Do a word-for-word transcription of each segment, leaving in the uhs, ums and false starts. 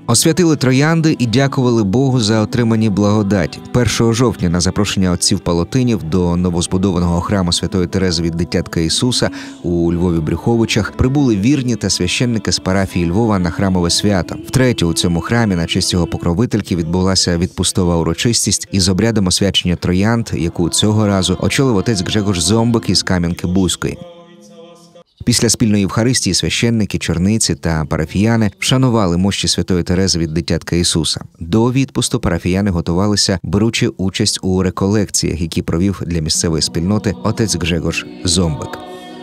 Освятили троянди і дякували Богу за отримані благодаті. першого жовтня на запрошення отців Палотинів до новозбудованого храму Святої Терези від Дитятка Ісуса у Львові-Брюховичах прибули вірні та священники з парафії Львова на храмове свято. Втретє у цьому храмі на честь його покровительки відбулася відпустова урочистість із обрядом освячення троянд, яку цього разу очолив отець Гжегош Зомбик із Кам'янки-Бузької. Після спільної Євхаристії священники, черниці та парафіяни вшанували мощі Святої Терези від Дитятка Ісуса. До відпусту парафіяни готувалися, беручи участь у реколекціях, які провів для місцевої спільноти отець Гжегош Зомбик.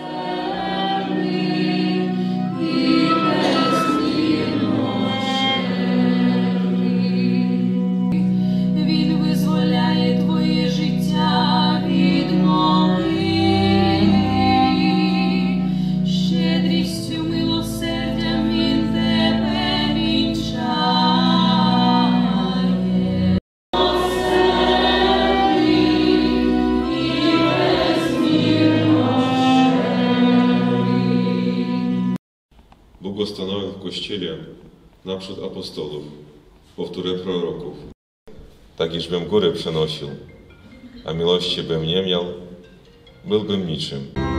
Bóg ustanowił w Kościele naprzód apostolów, powtóre proroków, tak iżbym góry przenosił, a miłości bym nie miał, byłbym niczym.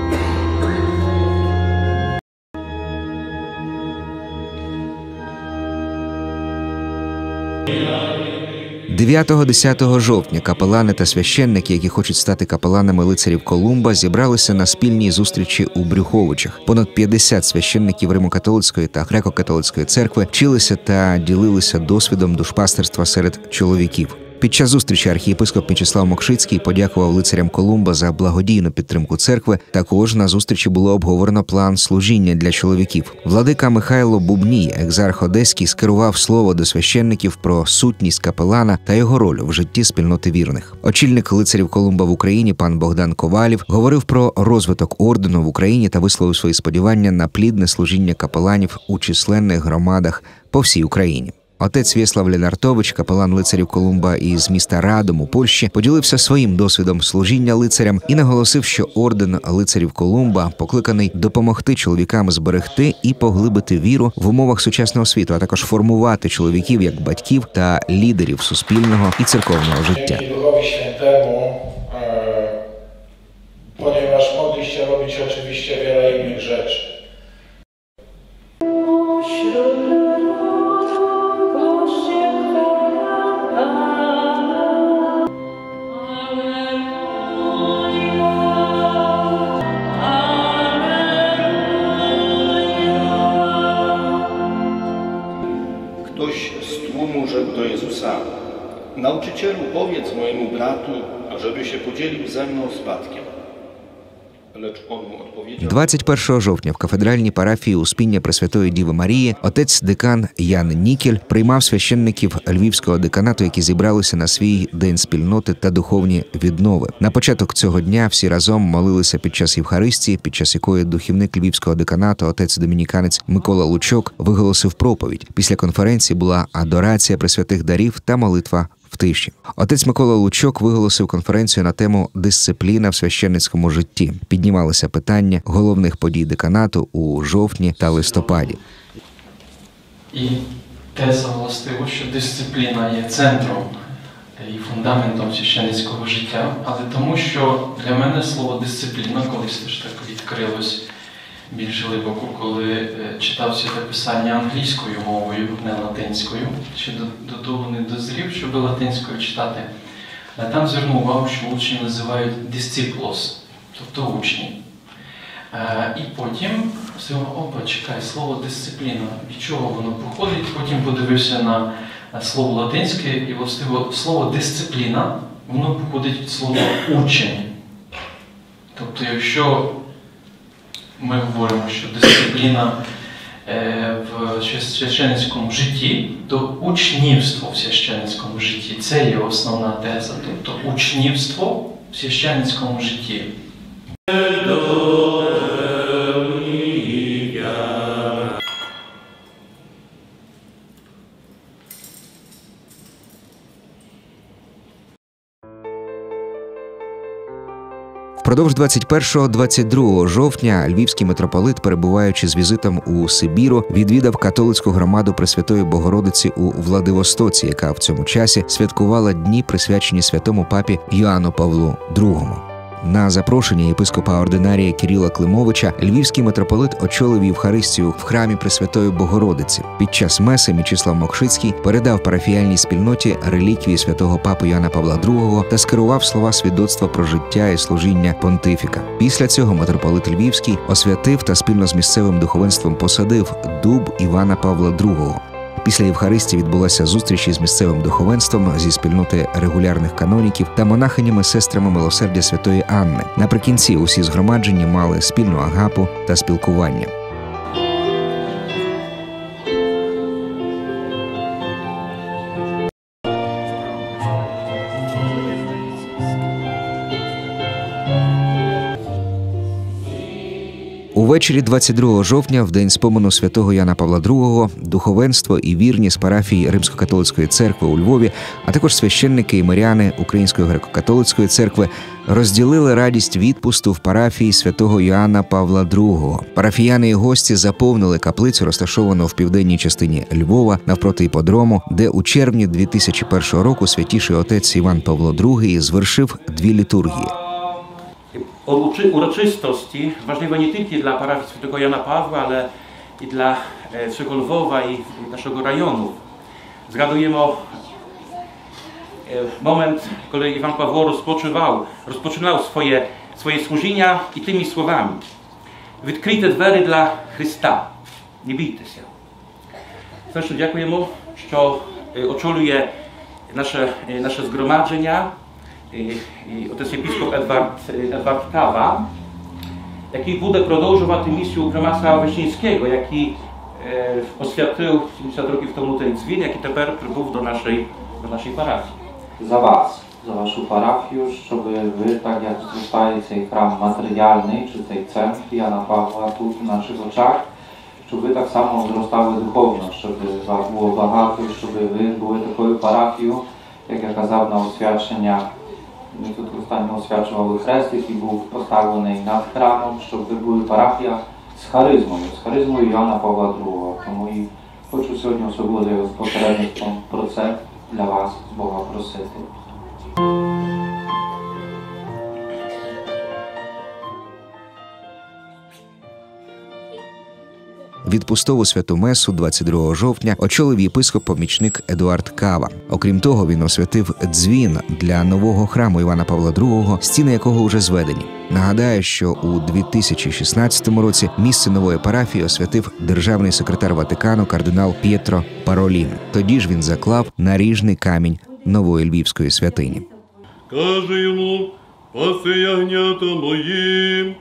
дев'ятого-десятого жовтня капелани та священники, які хочуть стати капеланами лицарів Колумба, зібралися на спільній зустрічі у Брюховичах. Понад п'ятдесят священників Римо-католицької та Греко-католицької церкви вчилися та ділилися досвідом душпастерства серед чоловіків. Під час зустрічі архієпископ Мічеслав Мокшицький подякував лицарям Колумба за благодійну підтримку церкви. Також на зустрічі було обговорено план служіння для чоловіків. Владика Михайло Бубній, екзарх Одеський, скерував слово до священників про сутність капелана та його роль в житті спільноти вірних. Очільник лицарів Колумба в Україні пан Богдан Ковалів говорив про розвиток ордену в Україні та висловив свої сподівання на плідне служіння капеланів у численних громадах по всій Україні. Отець В'єслав Ленартович, капелан лицарів Колумба із міста Радом у Польщі, поділився своїм досвідом служіння лицарям і наголосив, що орден лицарів Колумба покликаний допомогти чоловікам зберегти і поглибити віру в умовах сучасного світу, а також формувати чоловіків як батьків та лідерів суспільного і церковного життя. Ponieważ mogliście robić oczywiście wiele innych rzeczy. Ktoś z tłumu rzekł do Jezusa: Nauczycielu, powiedz mojemu bratu, żeby się podzielił ze mną spadkiem. Lecz on mu odpowiedział: двадцять першого жовтня в кафедральній парафії Успіння Пресвятої Діви Марії отець-декан Ян Нікель приймав священників Львівського деканату, які зібралися на свій день спільноти та духовні віднови. На початок цього дня всі разом молилися під час Євхаристії, під час якої духівник Львівського деканату, отець-домініканець Микола Лучок, виголосив проповідь. Після конференції була адорація пресвятих дарів та молитва в тиші. Отець Микола Лучок виголосив конференцію на тему «Дисципліна в священницькому житті». Піднімалися питання головних подій деканату у жовтні та листопаді. І теза властиво, що дисципліна є центром і фундаментом священницького життя, але тому, що для мене слово «дисципліна» колись теж так відкрилось більш глибоко, коли читав Святе Писання англійською мовою, не латинською. Ще до, до того не дозрів, щоб латинською читати. А там звернув увагу, що учні називають «disciples», тобто учні. І потім опа, чекай, слово «дисципліна», від чого воно походить. Потім подивився на слово латинське, і властиво слово «дисципліна», воно походить від слова «учень». Тобто, якщо ми говоримо, що дисципліна в священницькому житті, то учнівство в священницькому житті – це є основна теза. Тобто учнівство в священницькому житті. Впродовж двадцять першого - двадцять другого жовтня львівський митрополит, перебуваючи з візитом у Сибіру, відвідав католицьку громаду Пресвятої Богородиці у Владивостоці, яка в цьому часі святкувала дні, присвячені святому папі Йоанну Павлу другому. На запрошення єпископа ординарія Кирила Климовича львівський митрополит очолив Євхаристію в храмі Пресвятої Богородиці. Під час меси Мічислав Мокшицький передав парафіяльній спільноті реліквії святого папи Йоанна Павла другого та скерував слова свідоцтва про життя і служіння понтифіка. Після цього митрополит Львівський освятив та спільно з місцевим духовенством посадив дуб Івана Павла другого. Після Євхаристії відбулася зустріч із місцевим духовенством зі спільноти регулярних каноніків та монахинями-сестрами Милосердя Святої Анни. Наприкінці усі згромадження мали спільну агапу та спілкування. Увечері двадцять другого жовтня, в день спомину святого Йоанна Павла другого, духовенство і вірні з парафії Римсько-католицької церкви у Львові, а також священники і миряни Української греко-католицької церкви розділили радість відпусту в парафії святого Йоанна Павла другого. Парафіяни і гості заповнили каплицю, розташовану в південній частині Львова, навпроти іподрому, де у червні дві тисячі першого року святіший отець Іван Павло другий звершив дві літургії. Uroczystości ważliwe nie tylko dla parafii Świętego Jana Pawła, ale i dla całego Lwowa i naszego rejonu. Zgadujemy moment, kiedy Iwan Paweł rozpoczywał, rozpoczynał swoje, swoje służenia i tymi słowami: "Відкрийте двері dla Chrysta, nie бійтеся". Zresztą dziękujemy, że очолює nasze, nasze zgromadzenia i отець єпископ Едвард, Едвард Кава, який буде продовжувати місію Громадства Вишнівського, який е, освятив сімдесят років тому той дзвін, який тепер прибув до нашої, до нашої парафії. За вас, за вашу парафію, щоб ви, так як зростає цей храм матеріальний, чи цей центр Яна Павла тут в наших очах, щоб ви так само зростали духовно, щоб вас було багато, щоб ви були такою парафією, як я казав на освячення. Ми тут останньо освячували хрест, який був поставлений над храмом, щоб ви були парафія з харизмою, з харизмою Йоанна Павла другого. Тому і хочу сьогодні особливо з посередництвом про це для вас з Бога просити. Відпустову святу месу двадцять другого жовтня очолив єпископ-помічник Едуард Кава. Окрім того, він освятив дзвін для нового храму Івана Павла другого, стіни якого вже зведені. Нагадаю, що у дві тисячі шістнадцятому році місце нової парафії освятив державний секретар Ватикану кардинал П'єтро Паролін. Тоді ж він заклав наріжний камінь нової львівської святині. Каже йому: "Паси ягнята моїм".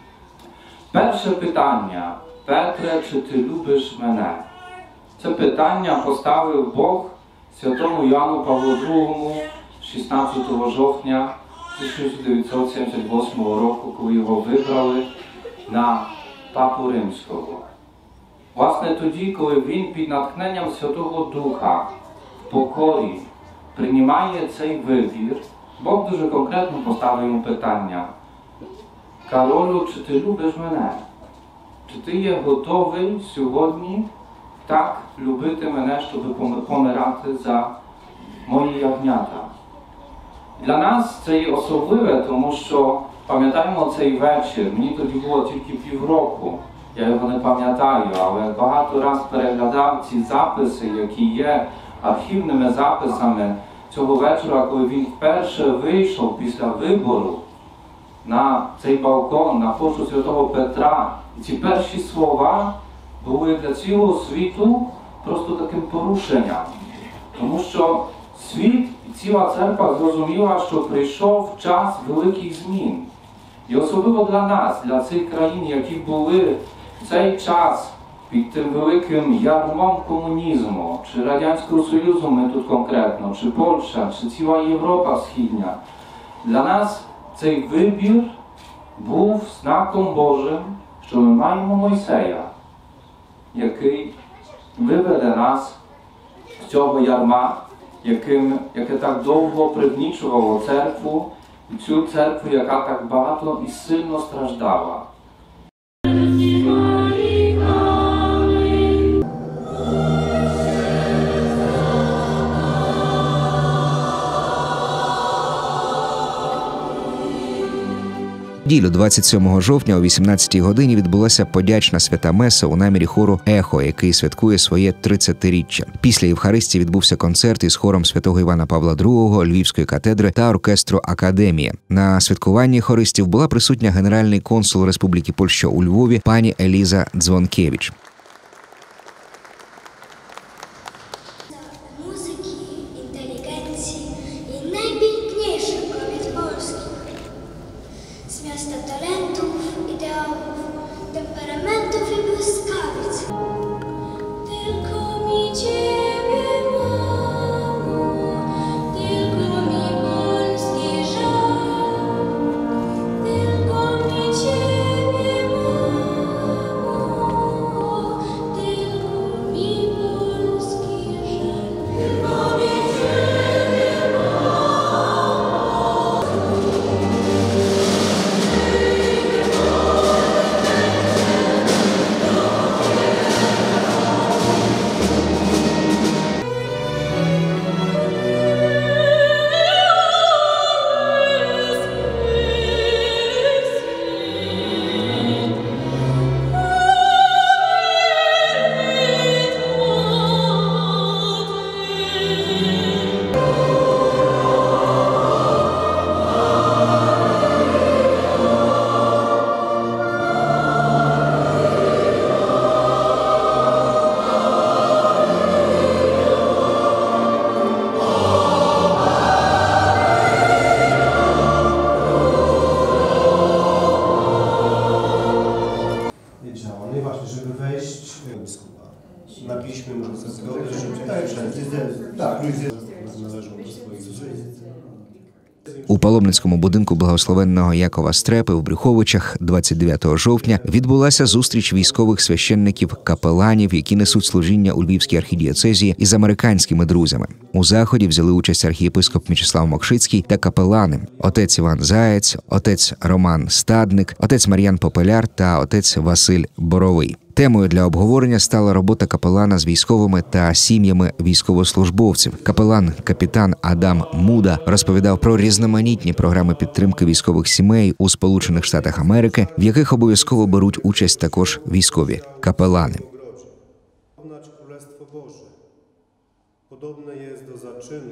Перше питання. Петре, чи ти любиш мене? Це питання поставив Бог святому Йоанну Павлу другому шістнадцятого жовтня тисяча дев'ятсот сімдесят восьмого року, коли його вибрали на папу римського. Власне тоді, коли він під натхненням Святого Духа в покорі приймає цей вибір, Бог дуже конкретно поставив йому питання: "Каролю, чи ти любиш мене? Чи ти є готовий сьогодні так любити мене, щоб помирати за мої ягнята?" Для нас це є особливе, тому що пам'ятаємо цей вечір. Мені тоді було тільки півроку, я його не пам'ятаю, але багато раз переглядав ці записи, які є архівними записами цього вечора, коли він вперше вийшов після вибору на цей балкон, на площу Святого Петра. І ці перші слова були для цілого світу просто таким порушенням. Тому що світ і ціла церква зрозуміла, що прийшов час великих змін. І особливо для нас, для цих країн, які були в цей час під тим великим ярмом комунізму, чи Радянського Союзу ми тут конкретно, чи Польща, чи ціла Європа Східня. Для нас цей вибір був знаком Божим, що ми маємо Мойсея, який виведе нас з цього ярма, яким, яке так довго пригнічувало церкву цю церкву, яка так багато і сильно страждала. Ділю двадцять сьомого жовтня о вісімнадцятій годині відбулася подячна свята меса у намірі хору «Ехо», який святкує своє тридцятиріччя. Після Євхаристії відбувся концерт із хором святого Івана Павла другого, Львівської катедри та оркестру «Академія». На святкуванні хористів була присутня генеральний консул Республіки Польща у Львові пані Еліза Дзвонкевич. Na piśmie może sobie zgodę, że tak, tak, ludzie należą do swoich zużyć. У паломницькому будинку благословенного Якова Стрепи в Брюховичах двадцять дев'ятого жовтня відбулася зустріч військових священників-капеланів, які несуть служіння у Львівській архідіоцезії із американськими друзями. У заході взяли участь архієпископ Мічеслав Мокшицький та капелани – отець Іван Заєць, отець Роман Стадник, отець Мар'ян Попеляр та отець Василь Боровий. Темою для обговорення стала робота капелана з військовими та сім'ями військовослужбовців. Капелан-капітан Адам Муда розповідав про різноманітні програми підтримки військових сімей у Сполучених Штатах Америки, в яких обов'язково беруть участь також військові капелани. Podobne jest do zaczynu.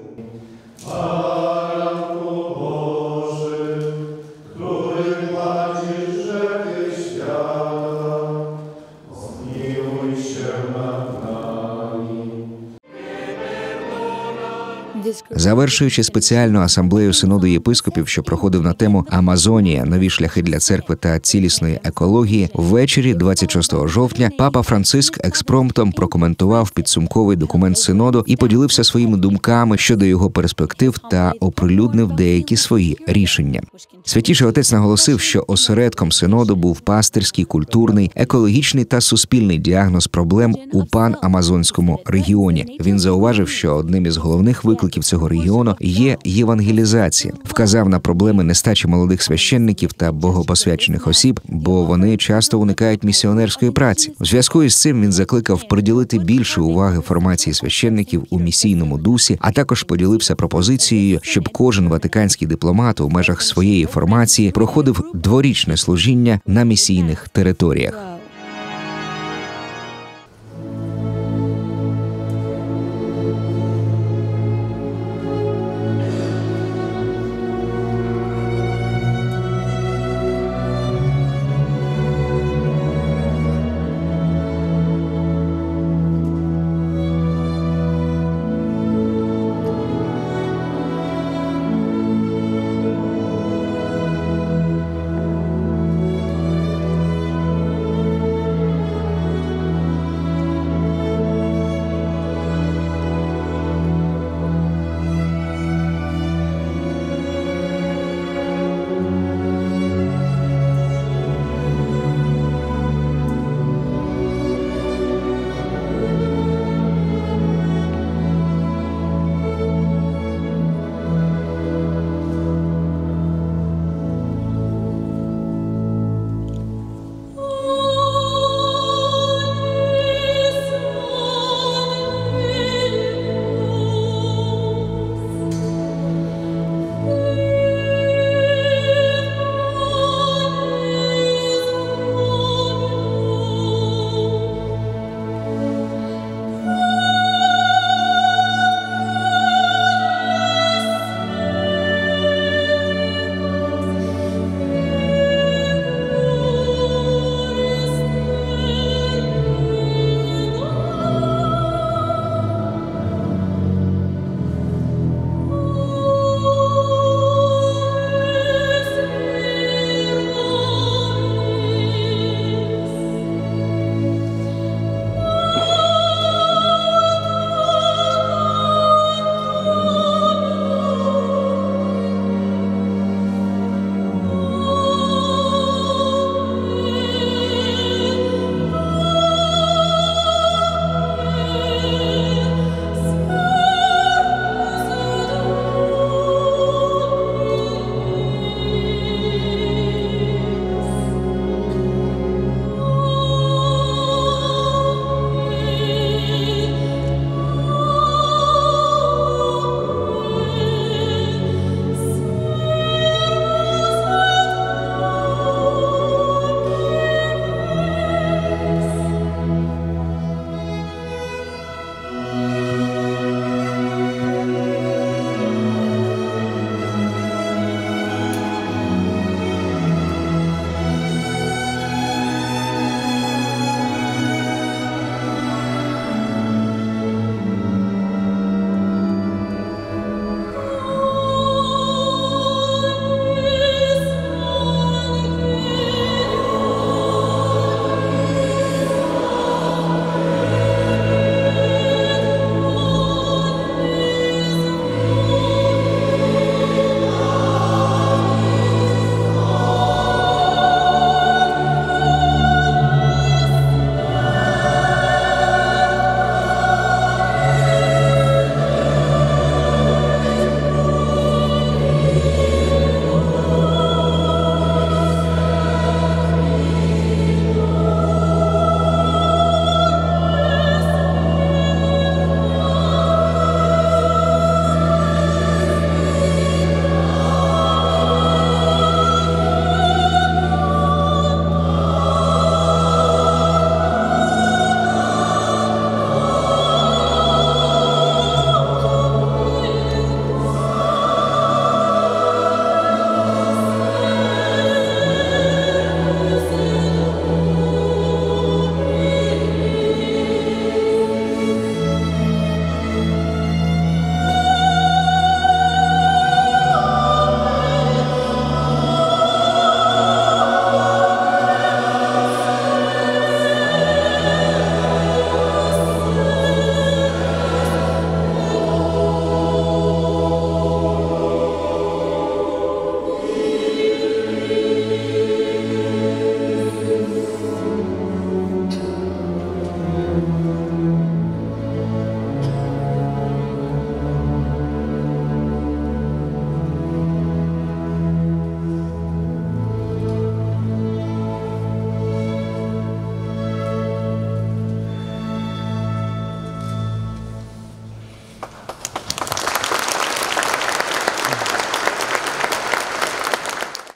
Завершуючи спеціальну асамблею синоду єпископів, що проходив на тему «Амазонія. Нові шляхи для церкви та цілісної екології», ввечері двадцять шостого жовтня папа Франциск експромтом прокоментував підсумковий документ синоду і поділився своїми думками щодо його перспектив та оприлюднив деякі свої рішення. Святіший отець наголосив, що осередком синоду був пастирський, культурний, екологічний та суспільний діагноз проблем у пан-амазонському регіоні. Він зауважив, що одним із головних викликів цього регіону є євангелізація. Вказав на проблеми нестачі молодих священників та богопосвячених осіб, бо вони часто уникають місіонерської праці. У зв'язку із цим він закликав приділити більше уваги формації священників у місійному дусі, а також поділився пропозицією, щоб кожен ватиканський дипломат у межах своєї формації проходив дворічне служіння на місійних територіях.